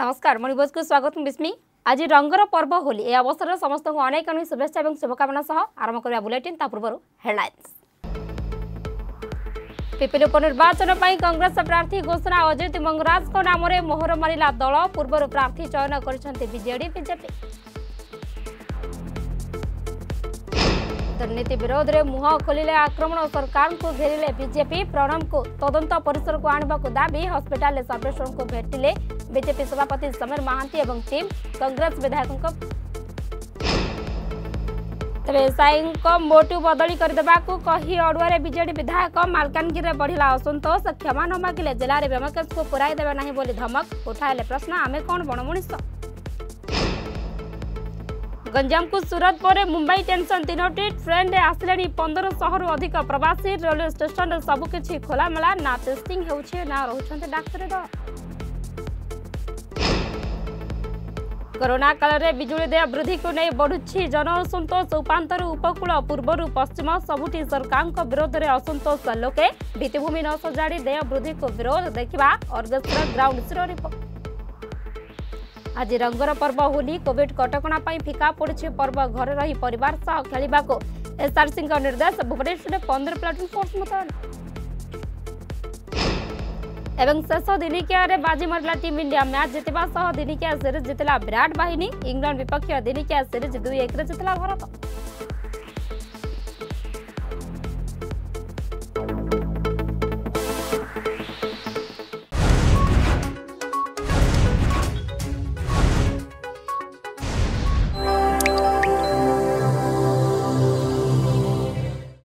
नमस्कार मणिबोज को स्वागत बिस्मी। आज रंगर पर्व होली ए अवसर में समस्त को अनेक अनेक शुभेच्छा और शुभकामना सह आरंभ करबा बुलेटिन ता पूर्व हेडलाइंस। पिपिली उपनिर्वाचन पर कांग्रेस प्रार्थी घोषणा अजित मंगराज को नाम रे मोहर मारिला दल पूर्व प्रार्थी चयन कर बीजेडी बीजेपी। दुर्नीति विरोध में मुह खोलिले आक्रमण सरकार को घेरिले बीजेपी। प्रणब को तदंत परिसर को आने को दाबी हॉस्पिटल सर्वेश्वर को भेटिले बीजेपी सभापति समीर महांती एवं टीम कांग्रेस विधायकों तेरे साई मोटू बदली करदेवा कही अड़ुआ बीजेडी विधायक मालकानगिरी बढ़िला असंतोष क्षमा न मागिले जिले में ब्योमकेश को पुराई देवे नहीं बोली धमक उठाइले प्रश्न आमे कौन बण मनीष। गंजाम को सूरत पर मुंबई टेंशन तीनोटी ट्रेन आसिले 1500 अधिक प्रवासी रेलवे स्टेशन सबकि खोलामेला ना टेस्टिंग होउछे ना रहउछन्ते डाक्टर दल। कोरोना काल में बिजुली देय वृद्धि को नहीं बढ़ुछि जन असंतोष। उपांतर उपकूल पूर्वर पश्चिम सबुठी सरकार विरोध में असंतोष लोके भित्तिभूमि न सजाड़ी देय वृद्धि को विरोध देखा अर्गेस्ट्रा ग्राउंड जीरो रिपोर्ट। आज रंगर पर्व होली कोविड कटकणा फिका पड़ी पर्व घर रही परिवार सह खेलने को एसआरसी निर्देश। भुवनेश्वर 15 प्लाटून फोर्स मुतयन एवं शेष दिनिकिया बाजी मारा टीम इंडिया मैच जितवा सह दिनिकिया सीरीज जितला विराट बाहिनी। इंग्लैंड विपक्ष दिनिकिया सीरीज 2-1 जितला भारत।